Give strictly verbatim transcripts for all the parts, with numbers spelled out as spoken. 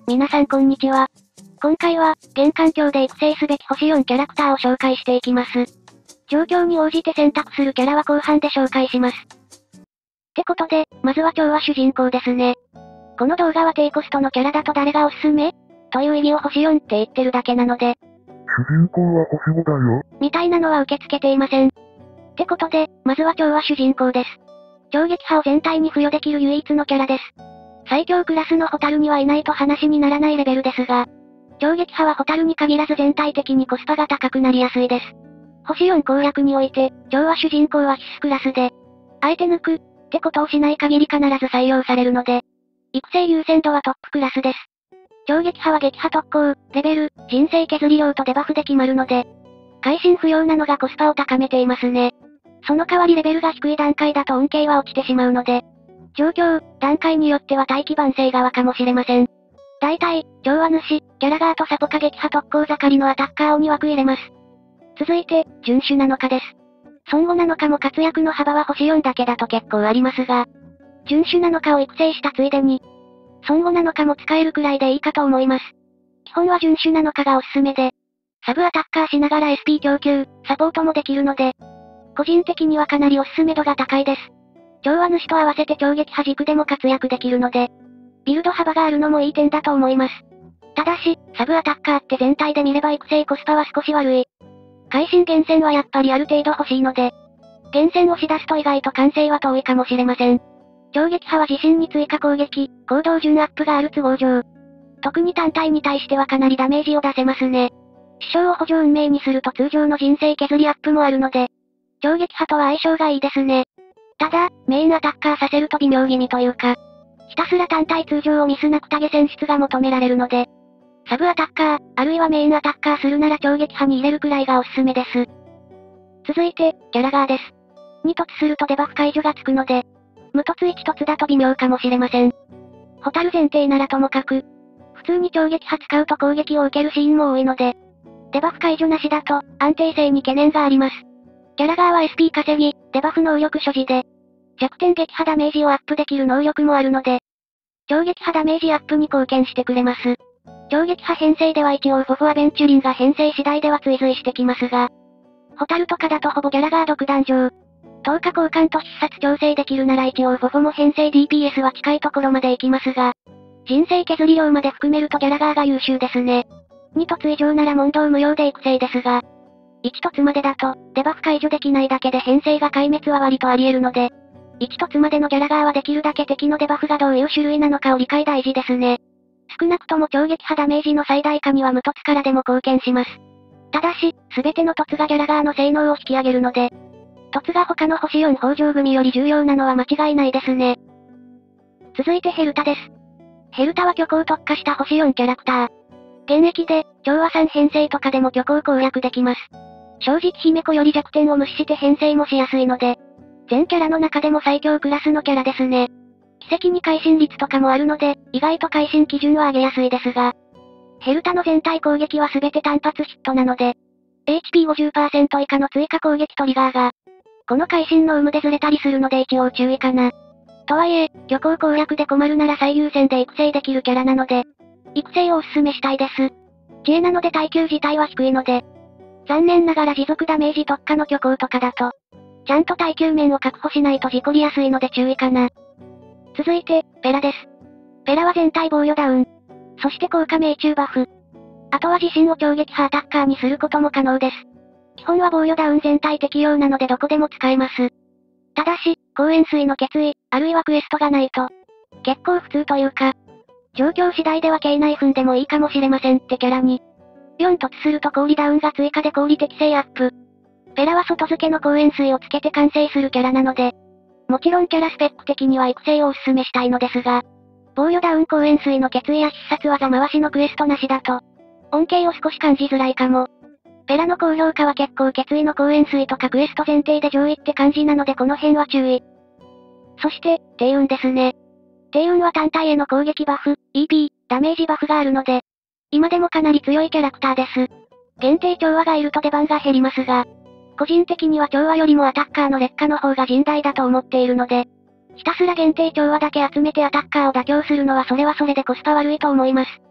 皆さんこんにちは。今回は、現環境で育成すべき星よんキャラクターを紹介していきます。状況に応じて選択するキャラは後半で紹介します。ってことで、まずは蝶は主人公ですね。この動画は低コストのキャラだと誰がおすすめという意味を星よんって言ってるだけなので。 主人公は星ごだよ。 みたいなのは受け付けていません。ってことで、まずは蝶は主人公です。超撃破を全体に付与できる唯一のキャラです。最強クラスのホタルにはいないと話にならないレベルですが、超撃破はホタルに限らず全体的にコスパが高くなりやすいです。星よん攻略において、蝶は主人公は必須クラスで、あえて抜く、ってことをしない限り必ず採用されるので、育成優先度はトップクラスです。超撃破は撃破特攻、レベル、人生削り量とデバフで決まるので、会心不要なのがコスパを高めていますね。その代わりレベルが低い段階だと恩恵は落ちてしまうので、状況、段階によっては大器晩成側かもしれません。大体、蝶は主、キャラガーとサポカ撃破特攻盛りのアタッカーをに枠入れます。続いて、純種なのかです。孫悟なのかも活躍の幅は星よんだけだと結構ありますが、純種なのかを育成したついでに、孫悟なのかも使えるくらいでいいかと思います。基本は純種なのかがおすすめで、サブアタッカーしながら エスピー 供給、サポートもできるので、個人的にはかなりおすすめ度が高いです。蝶は主と合わせて超撃破軸でも活躍できるので、ビルド幅があるのもいい点だと思います。ただし、サブアタッカーって全体で見れば育成コスパは少し悪い。会心厳選はやっぱりある程度欲しいので、厳選をし出すと意外と完成は遠いかもしれません。超撃破は自身に追加攻撃、行動順アップがある都合上。特に単体に対してはかなりダメージを出せますね。死傷を補助運命にすると通常の人生削りアップもあるので、超撃破とは相性がいいですね。ただ、メインアタッカーさせると微妙気味というか、ひたすら単体通常をミスなくタゲ選出が求められるので、サブアタッカー、あるいはメインアタッカーするなら超撃破に入れるくらいがおすすめです。続いて、キャラガーです。に突するとデバフ解除がつくので、無突いち突だと微妙かもしれません。ホタル前提ならともかく、普通に超撃破使うと攻撃を受けるシーンも多いので、デバフ解除なしだと、安定性に懸念があります。キャラガーは エスピー 稼ぎ、デバフ能力所持で、弱点撃破ダメージをアップできる能力もあるので、超撃破ダメージアップに貢献してくれます。超撃破編成では一応フォフォアベンチュリンが編成次第では追随してきますが、ホタルとかだとほぼギャラガー独壇場。とおか交換と必殺調整できるなら一応フォフォも編成 ディーピーエス は近いところまで行きますが、人生削り量まで含めるとギャラガーが優秀ですね。に突以上なら問答無用で育成ですが、いち突までだと、デバフ解除できないだけで編成が壊滅は割とあり得るので、いち突までのギャラガーはできるだけ敵のデバフがどういう種類なのかを理解大事ですね。少なくとも超撃破ダメージの最大化には無突からでも貢献します。ただし、すべての突がギャラガーの性能を引き上げるので、突が他の星よん北条組より重要なのは間違いないですね。続いてヘルタです。ヘルタは虚構特化した星よんキャラクター。現役で、調和さん編成とかでも虚構攻略できます。正直姫子より弱点を無視して編成もしやすいので、全キャラの中でも最強クラスのキャラですね。奇跡に会心率とかもあるので、意外と会心基準は上げやすいですが、ヘルタの全体攻撃は全て単発ヒットなので、エイチピーごじゅっパーセント 以下の追加攻撃トリガーが、この会心の有無でずれたりするので一応注意かな。とはいえ、虚構攻略で困るなら最優先で育成できるキャラなので、育成をお勧めしたいです。知恵なので耐久自体は低いので、残念ながら持続ダメージ特化の虚構とかだと、ちゃんと耐久面を確保しないと事故りやすいので注意かな。続いて、ペラです。ペラは全体防御ダウン。そして効果命中バフ。あとは自身を超撃破アタッカーにすることも可能です。基本は防御ダウン全体適用なのでどこでも使えます。ただし、光塩水の決意、あるいはクエストがないと、結構普通というか、状況次第では軽ナイフンでもいいかもしれませんってキャラに。よん突すると氷ダウンが追加で氷適性アップ。ペラは外付けの光塩水をつけて完成するキャラなので、もちろんキャラスペック的には育成をお勧めしたいのですが、防御ダウン光塩水の決意や必殺技回しのクエストなしだと、恩恵を少し感じづらいかも。ペラの高評価は結構決意の光塩水とかクエスト前提で上位って感じなのでこの辺は注意。そして、低運ですね。低運は単体への攻撃バフ、イーピー、ダメージバフがあるので、今でもかなり強いキャラクターです。限定調和がいると出番が減りますが、個人的には調和よりもアタッカーの劣化の方が甚大だと思っているので、ひたすら限定調和だけ集めてアタッカーを妥協するのはそれはそれでコスパ悪いと思います。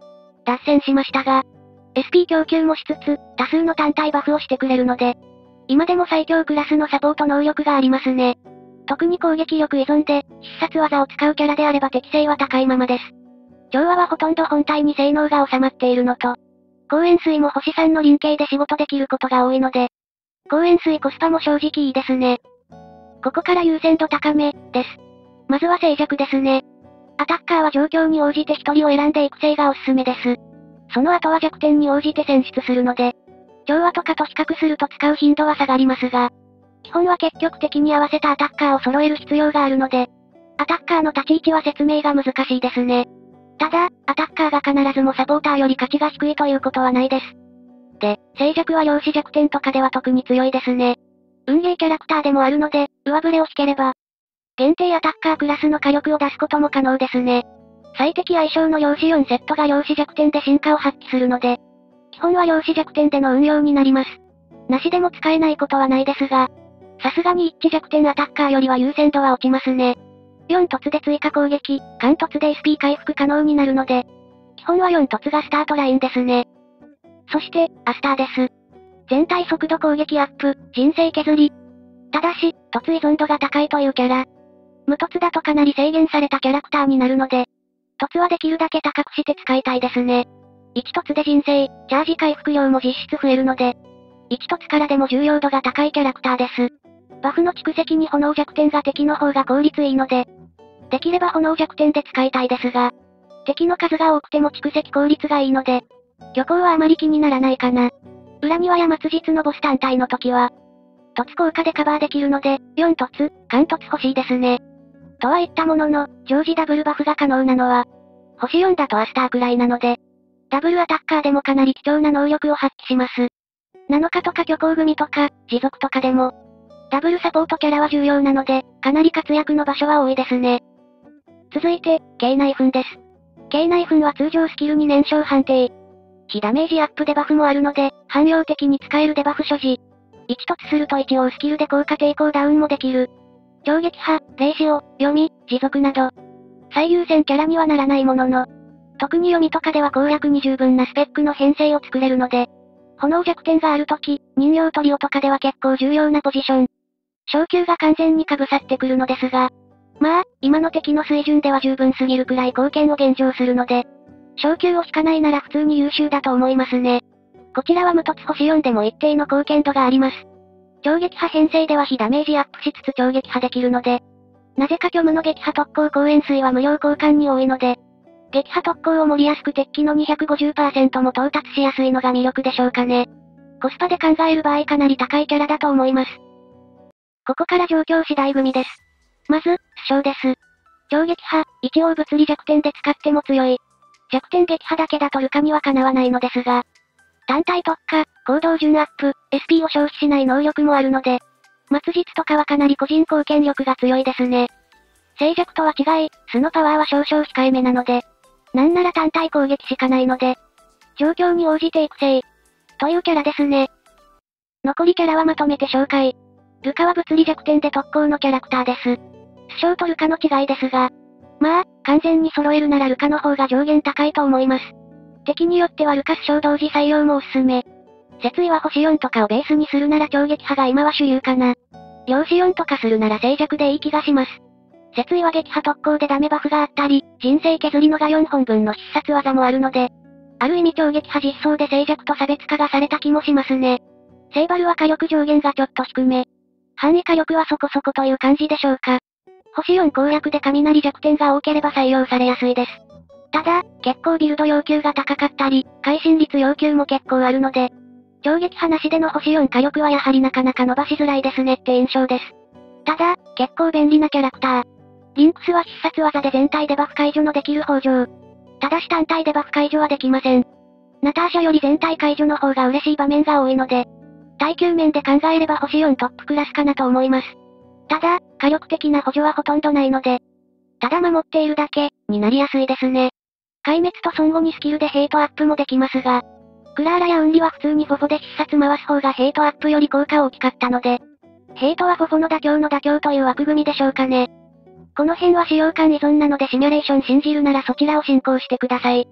脱線しましたが、エスピー 供給もしつつ、多数の単体バフをしてくれるので、今でも最強クラスのサポート能力がありますね。特に攻撃力依存で、必殺技を使うキャラであれば適性は高いままです。調和はほとんど本体に性能が収まっているのと、光塩水も星さんの輪径で仕事できることが多いので、光塩水コスパも正直いいですね。ここから優先度高め、です。まずは静寂ですね。アタッカーは状況に応じて一人を選んで育成がおすすめです。その後は弱点に応じて選出するので、調和とかと比較すると使う頻度は下がりますが、基本は積極的に合わせたアタッカーを揃える必要があるので、アタッカーの立ち位置は説明が難しいですね。ただ、アタッカーが必ずもサポーターより価値が低いということはないです。で、静寂は量子弱点とかでは特に強いですね。運ゲーキャラクターでもあるので、上振れを引ければ、限定アタッカークラスの火力を出すことも可能ですね。最適相性の量子よんセットが量子弱点で進化を発揮するので、基本は量子弱点での運用になります。なしでも使えないことはないですが、さすがに一致弱点アタッカーよりは優先度は落ちますね。よん突で追加攻撃、貫突で エスピー 回復可能になるので、基本はよん突がスタートラインですね。そして、アスターです。全体速度攻撃アップ、人生削り。ただし、突依存度が高いというキャラ。無突だとかなり制限されたキャラクターになるので、突はできるだけ高くして使いたいですね。いち突で人生、チャージ回復量も実質増えるので、いち突からでも重要度が高いキャラクターです。バフの蓄積に炎弱点が敵の方が効率いいので、できれば炎弱点で使いたいですが、敵の数が多くても蓄積効率がいいので、虚構はあまり気にならないかな。裏には山津実のボス単体の時は、突効果でカバーできるので、よん突、貫突欲しいですね。とは言ったものの、常時ダブルバフが可能なのは、星よんだとアスターくらいなので、ダブルアタッカーでもかなり貴重な能力を発揮します。なのかとか虚構組とか、持続とかでも、ダブルサポートキャラは重要なので、かなり活躍の場所は多いですね。続いて、軽内粉です。軽内粉は通常スキルに燃焼判定。非ダメージアップデバフもあるので、汎用的に使えるデバフ所持。いち突すると一応スキルで効果抵抗ダウンもできる。超撃破、霊視を、読み、持続など。最優先キャラにはならないものの、特に読みとかでは攻略に十分なスペックの編成を作れるので、炎弱点があるとき、人形トリオとかでは結構重要なポジション。昇級が完全に被さってくるのですが、まあ、今の敵の水準では十分すぎるくらい貢献を現状するので、昇級を引かないなら普通に優秀だと思いますね。こちらは無突星よんでも一定の貢献度があります。超撃破編成では非ダメージアップしつつ超撃破できるので、なぜか虚無の撃破特攻光塩水は無料交換に多いので、撃破特攻を盛りやすく鉄器の にひゃくごじゅっパーセント も到達しやすいのが魅力でしょうかね。コスパで考える場合かなり高いキャラだと思います。ここから状況次第組です。まず、スショーです。超撃破、一応物理弱点で使っても強い。弱点撃破だけだとルカにはかなわないのですが、単体特化、行動順アップ、エスピー を消費しない能力もあるので、末日とかはかなり個人貢献力が強いですね。静寂とは違い、素のパワーは少々控えめなので、なんなら単体攻撃しかないので、状況に応じて育成、というキャラですね。残りキャラはまとめて紹介。ルカは物理弱点で特攻のキャラクターです。スショーとルカの違いですが、まあ、完全に揃えるならルカの方が上限高いと思います。敵によってはルカスショー同時採用もおすすめ。節位は星よんとかをベースにするなら超撃破が今は主流かな。量子よんとかするなら静寂でいい気がします。節位は撃破特攻でダメバフがあったり、人生削りのがよんほんぶんの必殺技もあるので、ある意味超撃破実装で静寂と差別化がされた気もしますね。セイバルは火力上限がちょっと低め。範囲火力はそこそこという感じでしょうか。星よん攻略で雷弱点が多ければ採用されやすいです。ただ、結構ビルド要求が高かったり、会心率要求も結構あるので、超撃破なしでの星よん火力はやはりなかなか伸ばしづらいですねって印象です。ただ、結構便利なキャラクター。リンクスは必殺技で全体デバフ解除のできる北条。ただし単体デバフ解除はできません。ナターシャより全体解除の方が嬉しい場面が多いので、耐久面で考えれば星よんトップクラスかなと思います。ただ、火力的な補助はほとんどないので、ただ守っているだけ、になりやすいですね。壊滅と損後にスキルでヘイトアップもできますが、クラーラやウンリは普通にフォフォで必殺回す方がヘイトアップより効果大きかったので、ヘイトはフォフォの妥協の妥協という枠組みでしょうかね。この辺は使用感依存なのでシミュレーション信じるならそちらを進行してください。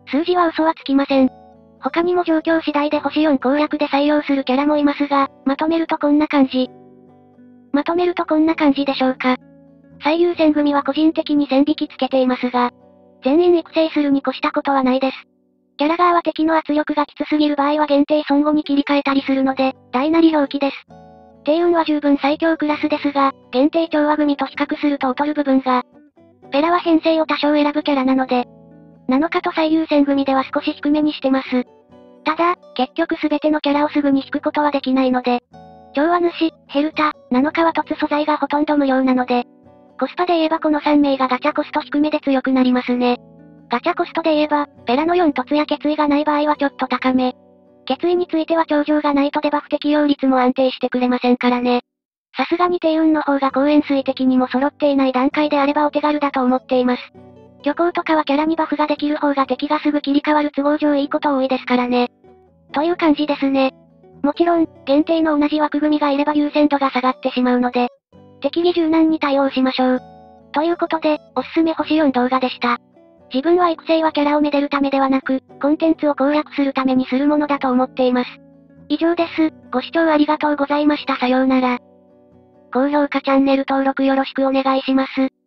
数字は嘘はつきません。他にも状況次第で星よん攻略で採用するキャラもいますが、まとめるとこんな感じ。まとめるとこんな感じでしょうか。最優先組は個人的に線引きつけていますが、全員育成するに越したことはないです。キャラ側は敵の圧力がきつすぎる場合は限定孫悟に切り替えたりするので、大なり表記です。低運は十分最強クラスですが、限定調和組と比較すると劣る部分が。ペラは編成を多少選ぶキャラなので、なのかと最優先組では少し低めにしてます。ただ、結局すべてのキャラをすぐに引くことはできないので、調和主、ヘルタ、なのかは凸素材がほとんど無料なので、コスパで言えばこのさん名がガチャコスト低めで強くなりますね。ガチャコストで言えば、ペラのよん凸や決意がない場合はちょっと高め。決意については頂上がないとデバフ適用率も安定してくれませんからね。さすがに低運の方が公演水的にも揃っていない段階であればお手軽だと思っています。虚構とかはキャラにバフができる方が敵がすぐ切り替わる都合上いいこと多いですからね。という感じですね。もちろん、限定の同じ枠組みがいれば優先度が下がってしまうので、適宜柔軟に対応しましょう。ということで、おすすめ星よん動画でした。自分は育成はキャラをめでるためではなく、コンテンツを攻略するためにするものだと思っています。以上です。ご視聴ありがとうございました。さようなら。高評価チャンネル登録よろしくお願いします。